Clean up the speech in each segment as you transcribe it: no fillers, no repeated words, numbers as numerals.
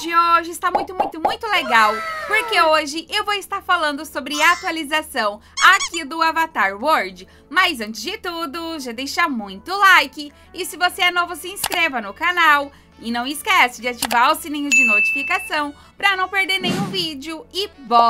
de hoje está muito legal, porque hoje eu vou estar falando sobre a atualização aqui do Avatar World. Mas antes de tudo, já deixa muito like e se você é novo, se inscreva no canal. E não esquece de ativar o sininho de notificação para não perder nenhum vídeo e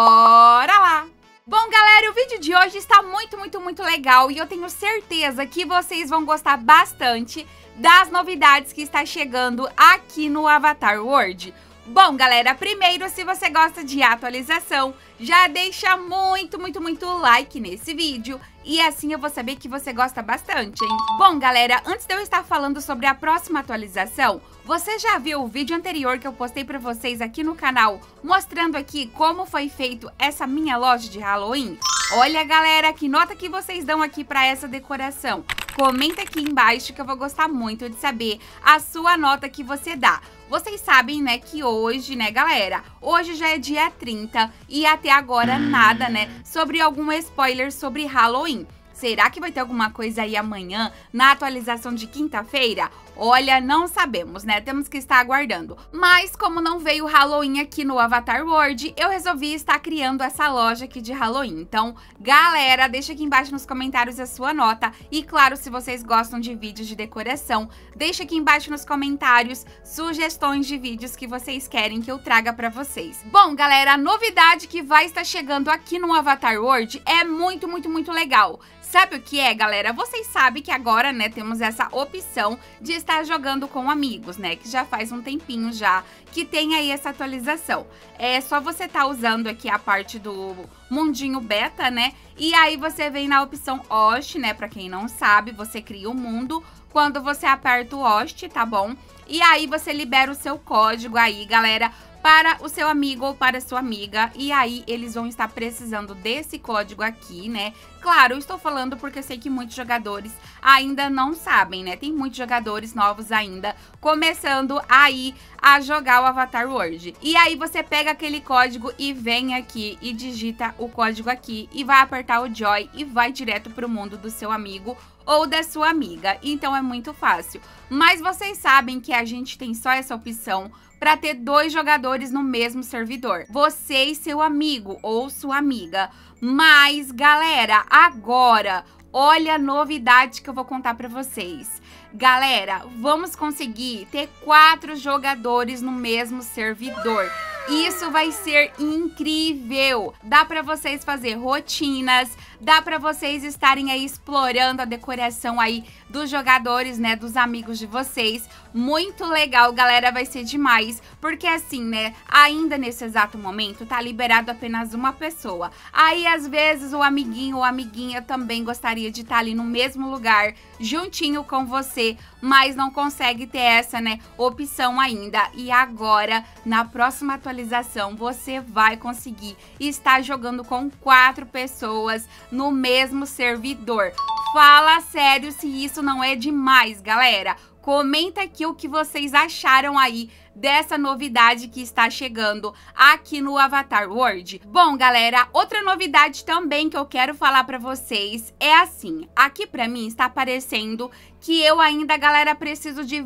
bora lá! Bom, galera, o vídeo de hoje está muito legal e eu tenho certeza que vocês vão gostar bastante das novidades que está chegando aqui no Avatar World. Bom, galera, primeiro, se você gosta de atualização, já deixa muito like nesse vídeo e assim eu vou saber que você gosta bastante, hein? Bom, galera, antes de eu estar falando sobre a próxima atualização, você já viu o vídeo anterior que eu postei pra vocês aqui no canal, mostrando aqui como foi feito essa minha loja de Halloween? Olha, galera, que nota que vocês dão aqui pra essa decoração? Comenta aqui embaixo que eu vou gostar muito de saber a sua nota que você dá. Vocês sabem, né, que hoje, né, galera, hoje já é dia 30 e até agora nada, né, sobre algum spoiler sobre Halloween. Será que vai ter alguma coisa aí amanhã na atualização de quinta-feira? Olha, não sabemos, né? Temos que estar aguardando. Mas como não veio Halloween aqui no Avatar World, eu resolvi estar criando essa loja aqui de Halloween. Então, galera, deixa aqui embaixo nos comentários a sua nota. E claro, se vocês gostam de vídeos de decoração, deixa aqui embaixo nos comentários sugestões de vídeos que vocês querem que eu traga pra vocês. Bom, galera, a novidade que vai estar chegando aqui no Avatar World é muito legal. Sabe o que é, galera? Vocês sabem que agora, né, temos essa opção de estar jogando com amigos, né? Que já faz um tempinho já que tem aí essa atualização. É só você tá usando aqui a parte do mundinho beta, né? E aí você vem na opção host, né? Pra quem não sabe, você cria o mundo quando você aperta o host, tá bom? E aí você libera o seu código aí, galera, para o seu amigo ou para a sua amiga, e aí eles vão estar precisando desse código aqui, né? Claro, eu estou falando porque eu sei que muitos jogadores ainda não sabem, né? Tem muitos jogadores novos ainda começando aí a jogar o Avatar World. E aí você pega aquele código e vem aqui e digita o código aqui e vai apertar o Joy e vai direto para o mundo do seu amigo ou da sua amiga. Então é muito fácil. Mas vocês sabem que a gente tem só essa opção para ter 2 jogadores no mesmo servidor. Você e seu amigo ou sua amiga. Mas, galera, agora, olha a novidade que eu vou contar para vocês. Galera, vamos conseguir ter 4 jogadores no mesmo servidor. Isso vai ser incrível! Dá pra vocês fazer rotinas, dá pra vocês estarem aí explorando a decoração aí dos jogadores, né, dos amigos de vocês. Muito legal, galera, vai ser demais, porque assim, né, ainda nesse exato momento tá liberado apenas uma pessoa. Aí, às vezes, o amiguinho ou amiguinha também gostaria de estar ali no mesmo lugar, juntinho com você, mas não consegue ter essa, né, opção ainda. E agora, na próxima atualização, você vai conseguir estar jogando com 4 pessoas no mesmo servidor. Fala sério se isso não é demais, galera. Comenta aqui o que vocês acharam aí dessa novidade que está chegando aqui no Avatar World. Bom, galera, outra novidade também que eu quero falar pra vocês é assim, aqui pra mim está aparecendo que eu ainda, galera, preciso de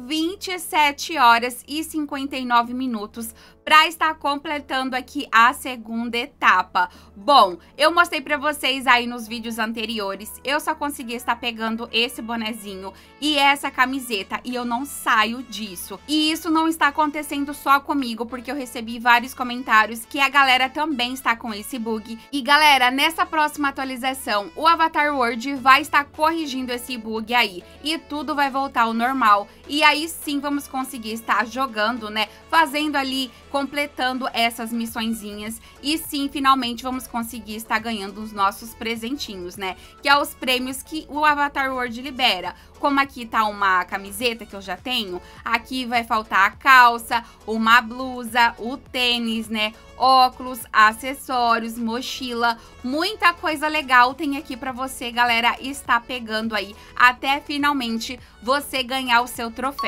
27 horas e 59 minutos pra estar completando aqui a segunda etapa. Bom, eu mostrei pra vocês aí nos vídeos anteriores, eu só consegui estar pegando esse bonezinho e essa camiseta e eu não saio disso. E isso não está acontecendo só comigo, porque eu recebi vários comentários que a galera também está com esse bug. E, galera, nessa próxima atualização, o Avatar World vai estar corrigindo esse bug aí e tudo vai voltar ao normal. E aí sim vamos conseguir estar jogando, né, fazendo ali, completando essas missõezinhas e sim, finalmente vamos conseguir estar ganhando os nossos presentinhos, né, que é os prêmios que o Avatar World libera. Como aqui tá uma camiseta que eu já tenho, aqui vai faltar a calça, uma blusa, o tênis, né, óculos, acessórios, mochila, muita coisa legal tem aqui pra você, galera, estar pegando aí até finalmente você ganhar o seu troféu.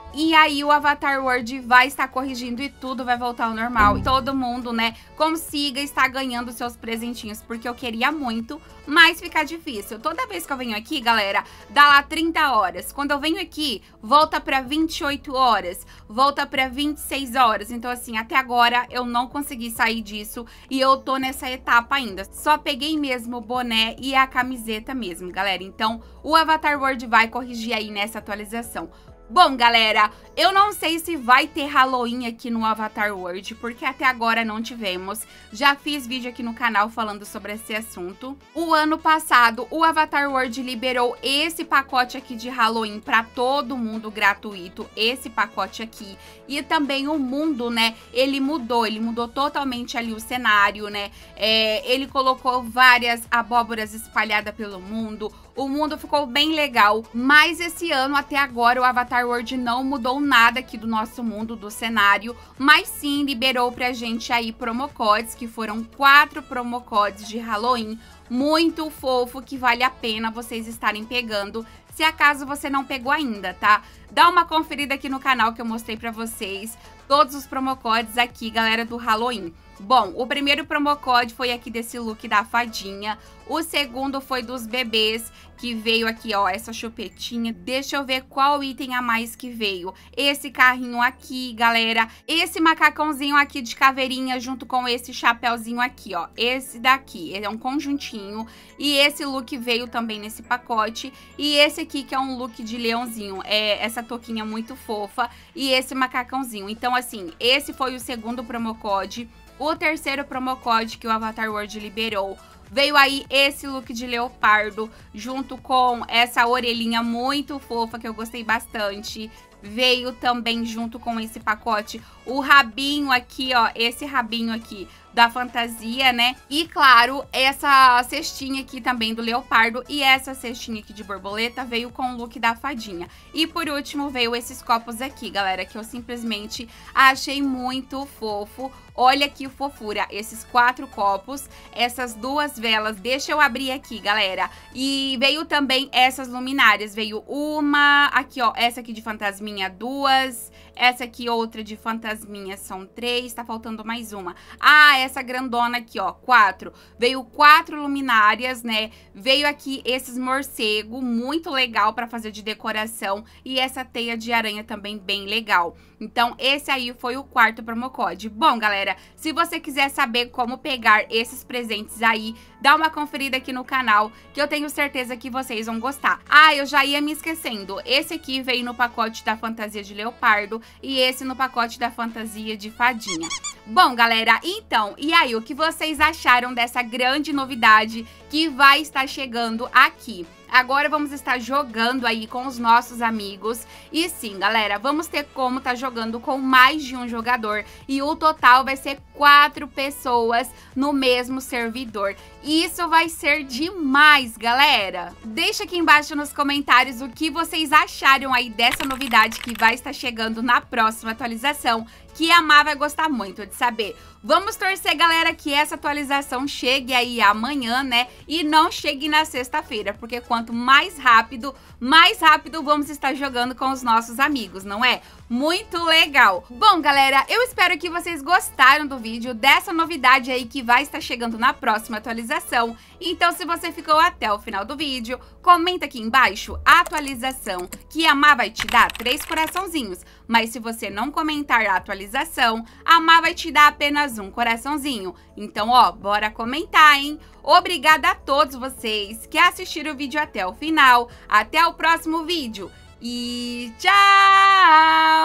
E aí o Avatar World vai estar corrigindo e tudo vai voltar ao normal. E todo mundo, né, consiga estar ganhando seus presentinhos, porque eu queria muito, mas fica difícil. Toda vez que eu venho aqui, galera, dá lá 30 horas. Quando eu venho aqui, volta pra 28 horas, volta pra 26 horas. Então, assim, até agora eu não consegui sair disso e eu tô nessa etapa ainda. Só peguei mesmo o boné e a camiseta mesmo, galera. Então, o Avatar World vai corrigir aí nessa atualização. Bom, galera, eu não sei se vai ter Halloween aqui no Avatar World, porque até agora não tivemos. Já fiz vídeo aqui no canal falando sobre esse assunto. O ano passado, o Avatar World liberou esse pacote aqui de Halloween para todo mundo gratuito, esse pacote aqui. E também o mundo, né, ele mudou totalmente ali o cenário, né. Ele colocou várias abóboras espalhadas pelo mundo. O mundo ficou bem legal, mas esse ano até agora o Avatar World não mudou nada aqui do nosso mundo, do cenário, mas sim liberou pra gente aí promocodes, que foram 4 promocodes de Halloween, muito fofo, que vale a pena vocês estarem pegando, se acaso você não pegou ainda, tá? Dá uma conferida aqui no canal que eu mostrei pra vocês todos os promocodes aqui, galera, do Halloween. Bom, o primeiro promocode foi aqui desse look da fadinha. O segundo foi dos bebês, que veio aqui, ó, essa chupetinha. Deixa eu ver qual item a mais que veio. Esse carrinho aqui, galera. Esse macacãozinho aqui de caveirinha junto com esse chapéuzinho aqui, ó. Esse daqui, ele é um conjuntinho. E esse look veio também nesse pacote. E esse aqui que é um look de leãozinho. Essa touquinha muito fofa. E esse macacãozinho. Então, assim, esse foi o segundo promocode. O terceiro promocode que o Avatar World liberou, veio aí esse look de leopardo, junto com essa orelhinha muito fofa, que eu gostei bastante. Veio também junto com esse pacote o rabinho aqui, ó, esse rabinho aqui da fantasia, né? E claro, essa cestinha aqui também do leopardo e essa cestinha aqui de borboleta veio com o look da fadinha. E por último veio esses copos aqui, galera, que eu simplesmente achei muito fofo. Olha que fofura, esses 4 copos, essas 2 velas, deixa eu abrir aqui, galera. E veio também essas luminárias, veio uma, aqui ó, essa aqui de fantasminha 2, essa aqui outra de fantasminha são 3, tá faltando mais uma. Ah, essa grandona aqui, ó, 4. Veio 4 luminárias, né? Veio aqui esses morcego, muito legal pra fazer de decoração. E essa teia de aranha também bem legal. Então, esse aí foi o 4º promocode. Bom, galera, se você quiser saber como pegar esses presentes aí, dá uma conferida aqui no canal, que eu tenho certeza que vocês vão gostar. Ah, eu já ia me esquecendo. Esse aqui veio no pacote da fantasia de leopardo e esse no pacote da fantasia de fadinha. Bom, galera, então, e aí, o que vocês acharam dessa grande novidade que vai estar chegando aqui? Agora vamos estar jogando aí com os nossos amigos. E sim, galera, vamos ter como estar jogando com mais de um jogador. E o total vai ser 4 pessoas no mesmo servidor. Isso vai ser demais, galera! Deixa aqui embaixo nos comentários o que vocês acharam aí dessa novidade que vai estar chegando na próxima atualização, que a Má vai gostar muito de saber. Vamos torcer, galera, que essa atualização chegue aí amanhã, né? E não chegue na sexta-feira, porque quanto mais rápido vamos estar jogando com os nossos amigos, não é? Muito legal! Bom, galera, eu espero que vocês gostaram do vídeo, dessa novidade aí que vai estar chegando na próxima atualização. Então, se você ficou até o final do vídeo, comenta aqui embaixo a atualização, que a Má vai te dar 3 coraçãozinhos. Mas se você não comentar a atualização, a Má vai te dar apenas um coraçãozinho. Então, ó, bora comentar, hein? Obrigada a todos vocês que assistiram o vídeo até o final. Até o próximo vídeo. E tchau!